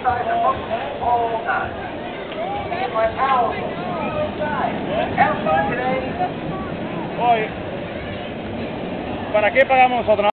inside the book all night. Me and my pals will see you inside. Have fun today. Oye, ¿para qué pagamos nosotros?